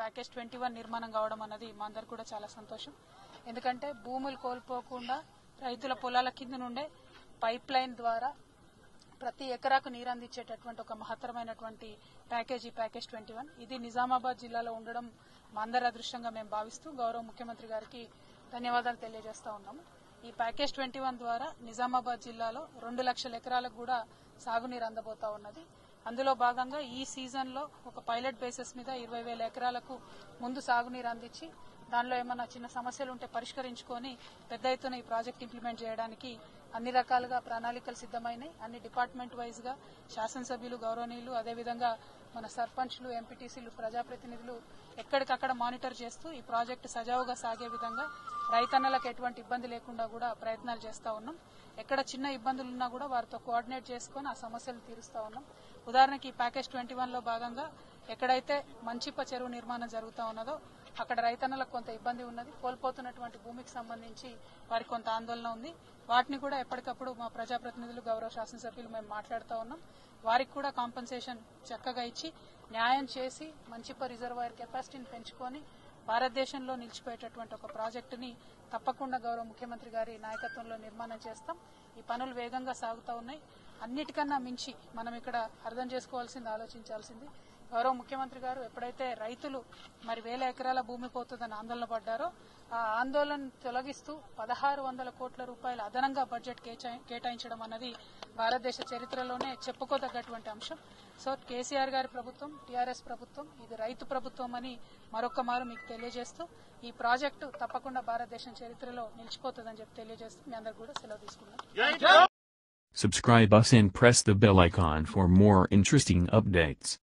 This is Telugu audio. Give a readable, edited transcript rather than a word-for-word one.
ప్యాకేజ్ 21 నిర్మాణం కావడం అన్నది మా అందరికి కూడా చాలా సంతోషం. ఎందుకంటే భూములు కోల్పోకుండా రైతుల పొలాల కింద నుండే పైప్ లైన్ ద్వారా ప్రతి ఎకరాకు నీరు అందించేటటువంటి ఒక మహత్తరమైనటువంటి ప్యాకేజ్ 21. ఇది నిజామాబాద్ జిల్లాలో ఉండడం మా అందరి అదృష్టంగా మేము భావిస్తూ గౌరవ ముఖ్యమంత్రి గారికి ధన్యవాదాలు తెలియజేస్తా ఉన్నాము. ఈ ప్యాకేజ్ 21 ద్వారా నిజామాబాద్ జిల్లాలో 2 లక్షల ఎకరాలకు కూడా సాగునీరు అందబోతా ఉన్నది. అందులో భాగంగా ఈ సీజన్లో ఒక పైలట్ బేసిస్ మీద 20,000 ఎకరాలకు ముందు సాగునీరు అందించి దానిలో ఏమైనా చిన్న సమస్యలు ఉంటే పరిష్కరించుకొని పెద్ద ఎత్తున ఈ ప్రాజెక్ట్ ఇంప్లిమెంట్ చేయడానికి అన్ని రకాలుగా ప్రణాళికలు సిద్దమైనాయి. అన్ని డిపార్ట్మెంట్ వైజ్ గా శాసనసభ్యులు, గౌరవనీయులు, అదేవిధంగా మన సర్పంచ్లు, ఎంపీటీసీలు, ప్రజాప్రతినిధులు ఎక్కడికక్కడ మానిటర్ చేస్తూ ఈ ప్రాజెక్టు సజావుగా సాగే విధంగా రైతన్నలకు ఎటువంటి ఇబ్బంది లేకుండా కూడా ప్రయత్నాలు చేస్తా ఉన్నాం. ఎక్కడ చిన్న ఇబ్బందులు ఉన్నా కూడా వారితో కోఆర్డినేట్ చేసుకుని ఆ సమస్యలు తీరుస్తా ఉన్నాం. ఉదాహరణకి ఈ ప్యాకేజ్ 21లో భాగంగా ఎక్కడైతే మంచిప్ప చెరువు నిర్మాణం జరుగుతూ ఉన్నదో అక్కడ రైతన్నలకు కొంత ఇబ్బంది ఉన్నది. కోల్పోతున్నటువంటి భూమికి సంబంధించి వారికి కొంత ఆందోళన ఉంది. వాటిని కూడా ఎప్పటికప్పుడు మా ప్రజాప్రతినిధులు, గౌరవ శాసనసభ్యులు మేము మాట్లాడుతూ ఉన్నాం. వారికి కూడా కాంపెన్సేషన్ చక్కగా ఇచ్చి న్యాయం చేసి మంచిప్ప రిజర్వాయర్ కెపాసిటీని పెంచుకొని భారతదేశంలో నిలిచిపోయేటటువంటి ఒక ప్రాజెక్టుని తప్పకుండా గౌరవ ముఖ్యమంత్రి గారి నాయకత్వంలో నిర్మాణం చేస్తాం. ఈ పనులు వేగంగా సాగుతూ ఉన్నాయి. అన్నిటికన్నా మించి మనం ఇక్కడ అర్థం చేసుకోవాల్సింది, ఆలోచించాల్సింది, గౌరవ ముఖ్యమంత్రి గారు ఎప్పుడైతే రైతులు మరి 1000 ఎకరాల భూమి పోతుందని ఆందోళన పడ్డారో ఆ ఆందోళన తొలగిస్తూ 1600 కోట్ల రూపాయల అదనంగా బడ్జెట్ కేటాయించడం అన్నది భారతదేశ చరిత్రలోనే చెప్పుకోదగ్గటువంటి అంశం. సో కేసీఆర్ గారి ప్రభుత్వం, టీఆర్ఎస్ ప్రభుత్వం ఇది రైతు ప్రభుత్వం అని మరొక మారు మీకు తెలియజేస్తూ ఈ ప్రాజెక్టు తప్పకుండా భారతదేశం చరిత్రలో నిలిచిపోతుందని చెప్పి తెలియజేస్తూ మీ అందరు కూడా సెలవు తీసుకున్నాం. Subscribe us and press the bell icon for more interesting updates.